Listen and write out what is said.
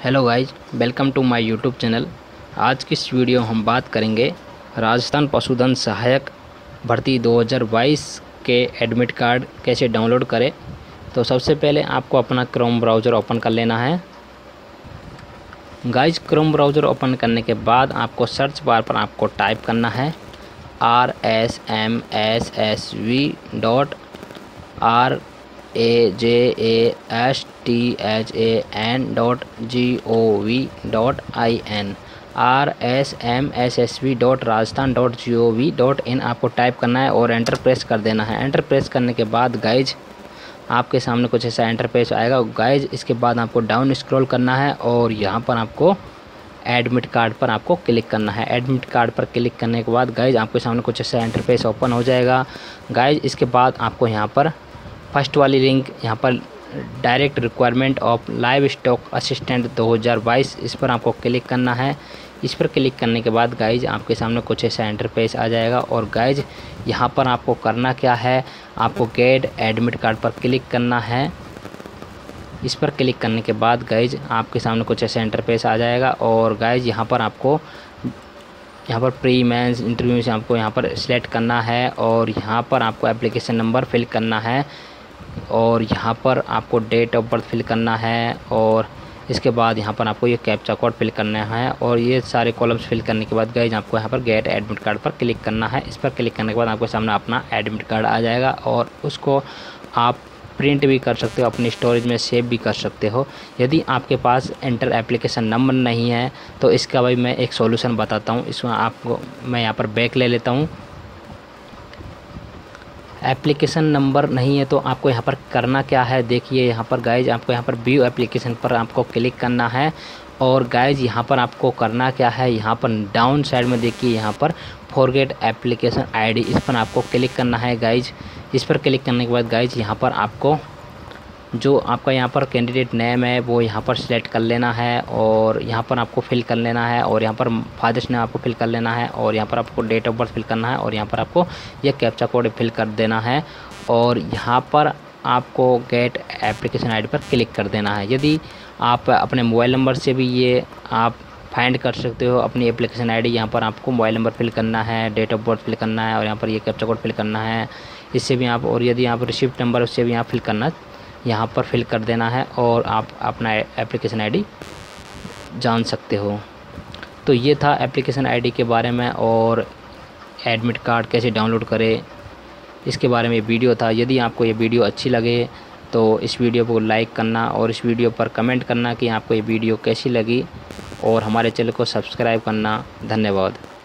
Hello guys, welcome to my YouTube channel. आज की इस वीडियो हम बात करेंगे राजस्थान पशुधन सहायक भर्ती 2022 के एडमिट कार्ड कैसे डाउनलोड करें। तो सबसे पहले आपको अपना क्रोम ब्राउज़र ओपन कर लेना है। गाइज, क्रोम ब्राउज़र ओपन करने के बाद आपको सर्च बार पर आपको टाइप करना है rsmsv.rasthan.gov.in rsmssv.rajasthan.gov.in आपको टाइप करना है और एंटर प्रेस कर देना है। एंटर प्रेस करने के बाद गाइज आपके सामने कुछ ऐसा इंटरफेस आएगा। गाइज इसके बाद आपको डाउन स्क्रॉल करना है और यहाँ पर आपको एडमिट कार्ड पर आपको क्लिक करना है। एडमिट कार्ड पर क्लिक करने के बाद गाइज आपके सामने कुछ ऐसा इंटरफेस ओपन हो जाएगा। गाइज इसके बाद आपको यहाँ पर फर्स्ट वाली लिंक यहाँ पर direct requirement of livestock assistant 2022 इस पर आपको क्लिक करना है। इस पर क्लिक करने के बाद गाइज आपके सामने कुछ ऐसा इंटरफेस आ जाएगा और गाइज यहाँ पर आपको करना क्या है, आपको गेट एडमिट कार्ड पर क्लिक करना है। इस पर क्लिक करने के बाद गाइज आपके सामने कुछ ऐसा इंटरफेस आ जाएगा और गाइज यहाँ पर आपको प्री मेंस इंटरव्यू से आपको यहाँ पर सिलेक्ट करना है और यहाँ पर आपको एप्लीकेशन नंबर फिल करना है और यहाँ पर आपको डेट ऑफ बर्थ फिल करना है और इसके बाद यहाँ पर आपको ये कैप्चा कोड फिल करना है और ये सारे कॉलम्स फिल करने के बाद गाइज आपको यहाँ पर गेट एडमिट कार्ड पर क्लिक करना है। इस पर क्लिक करने के बाद आपके सामने अपना एडमिट कार्ड आ जाएगा और उसको आप प्रिंट भी कर सकते हो, अपनी स्टोरेज में सेव भी कर सकते हो। यदि आपके पास एंटर एप्लीकेशन नंबर नहीं है तो इसका भाई मैं एक सॉल्यूशन बताता हूँ। इसमें आपको मैं यहाँ पर बैक ले लेता हूँ। एप्लीकेशन नंबर नहीं है तो आपको यहाँ पर करना क्या है, देखिए यहाँ पर गाइज आपको यहाँ पर व्यू एप्लीकेशन पर आपको क्लिक करना है और गाइज यहाँ पर आपको करना क्या है, यहाँ पर डाउन साइड में देखिए यहाँ पर फॉरगेट एप्लीकेशन आईडी, इस पर आपको क्लिक करना है। गाइज इस पर क्लिक करने के बाद गाइज यहाँ पर आपको जो आपका यहाँ पर कैंडिडेट नेम है वो यहाँ पर सिलेक्ट कर लेना है और यहाँ पर आपको फिल कर लेना है और यहाँ पर फादर्स नेम आपको फिल कर लेना है और यहाँ पर आपको डेट ऑफ बर्थ फिल करना है और यहाँ पर आपको ये कैप्चा कोड फिल कर देना है और यहाँ पर आपको गेट एप्लीकेशन आईडी पर क्लिक कर देना है। यदि आप अपने मोबाइल नंबर से भी ये आप फाइंड कर सकते हो अपनी एप्लीकेशन आईडी। यहाँ पर आपको मोबाइल नंबर फिल करना है, डेट ऑफ बर्थ फिल करना है और यहाँ पर ये कैप्चा कोड फिल करना है। इससे भी आप और यदि आप रिसिप्ट नंबर उससे भी यहाँ फिल करना, यहाँ पर फिल कर देना है और आप अपना एप्लीकेशन आईडी जान सकते हो। तो ये था एप्लीकेशन आईडी के बारे में और एडमिट कार्ड कैसे डाउनलोड करें इसके बारे में वीडियो था। यदि आपको ये वीडियो अच्छी लगे तो इस वीडियो को लाइक करना और इस वीडियो पर कमेंट करना कि आपको ये वीडियो कैसी लगी और हमारे चैनल को सब्सक्राइब करना। धन्यवाद।